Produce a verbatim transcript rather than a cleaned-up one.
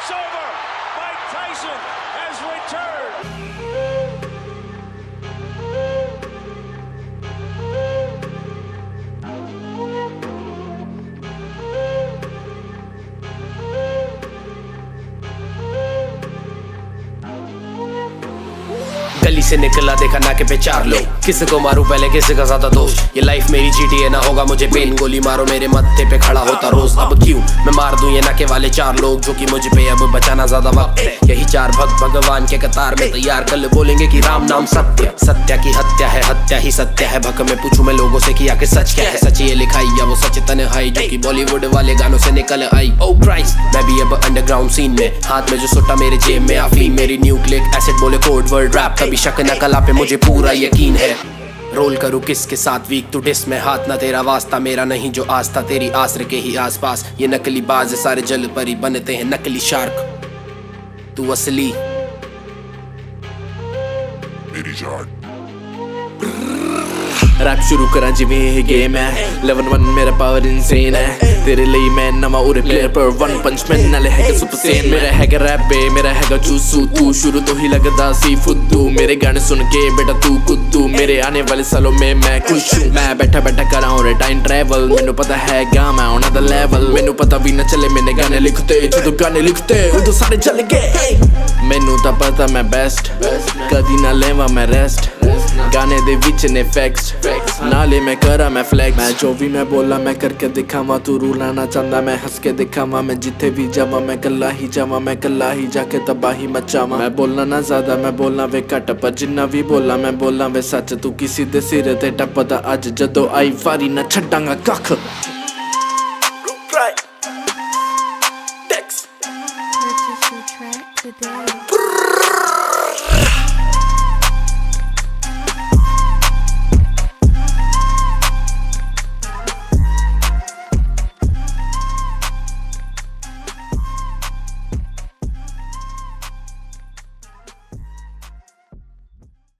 It's over. Mike Tyson has returned. गली से निकला देखा नाके पे चार लोग, किसी को मारूं पहले किसी का ज्यादा दोस्त। ये लाइफ मेरी जीटी है ना होगा मुझे पेन, गोली मारो मेरे मत्थे पे खड़ा होता रोज। अब क्यों मैं मार दूं ये नाके वाले चार लोग जो कि मुझ पे अब बचाना ज्यादा वक्त है। यही चार भक्त भगवान के कतार में तैयार, कल बोलेंगे कि राम नाम सत्य। सत्या की हत्या है, हत्या ही सत्य है। भक में पूछूं मैं लोगों से कि आखिर सच क्या है। सच ये लिखाई या वो सच तन्हाई जो कि बॉलीवुड वाले गानों से निकल आई। ओ क्राइस्ट, मैं भी अब अंडरग्राउंड सीन में, हाथ में जो सुट्टा मेरे जेब में अफीम। मेरी न्यूक्लिक एसिड बोले कोड वर्ड रैप, कभी शक न कला पे मुझे पूरा यकीन है। रोल करूं किसके साथ वीक टू डिस में, हाथ ना तेरा वास्ता मेरा नहीं जो आस्था तेरी आसरे के ही आसपास। ये नकली बाज सारे जल परी बनते हैं नकली शार्क, तू असली मेरी जान। रैप शुरू करा जिवें ये गेम है, इलेवन वन मेरा पावर इनसेन है। तेरे लिए मैं नवा उरे प्लेयर पर वन पंच मैन नाले हैगा सुपर सेन। मेरा हैगा रैप बे, मेरा हैगा चूसू, तू शुरू तो ही लगदा सी फुद्दू। मेरे गाने सुन के बेटा तू कुद्दू, मेरे आने वाले सालों में मैं खुश हूँ। मैं बैठा बैठा करा हूँ टाइम ट्रैवल, मैनू पता है गा मैं ऑन द लेवल। मैनू पता भी न चले मैंने गाने लिखते, जो गाने लिखते उधर सारे चल गए। मैनू तो पता मैं बेस्ट, कदी ना लेवा मैं रेस्ट। गाने दे विच ने फैक्ट्स, नाले मैं करा मैं फ्लैक्स। मैं जो भी मैं बोला मैं करके दिखावा, तू रूला ना चाहता मैं हंस के दिखावा। मैं जिथे भी जावा मैं कल्ला ही जावा, मैं कल्ला ही जाके तबाही मचावा। मैं बोलना ना ज्यादा मैं बोलना वे घट, पर जिन्ना भी बोला मैं बोलना वे सच। तू किसी दे सिर ते टपदा अज जदों आई वारी ना छड्डांगा कख। Purchase your track today.